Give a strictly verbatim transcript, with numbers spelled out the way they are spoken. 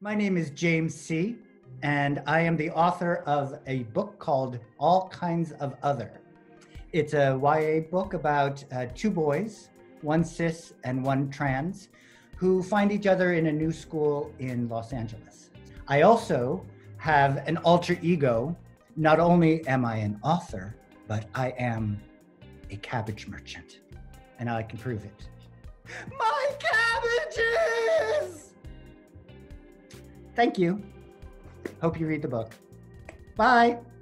My name is James Sie, and I am the author of a book called All Kinds of Other. It's a Y A book about uh, two boys, one cis and one trans, who find each other in a new school in Los Angeles. I also have an alter ego. Not only am I an author, but I am a cabbage merchant, and I can prove it. My cabbages! Thank you. Hope you read the book. Bye.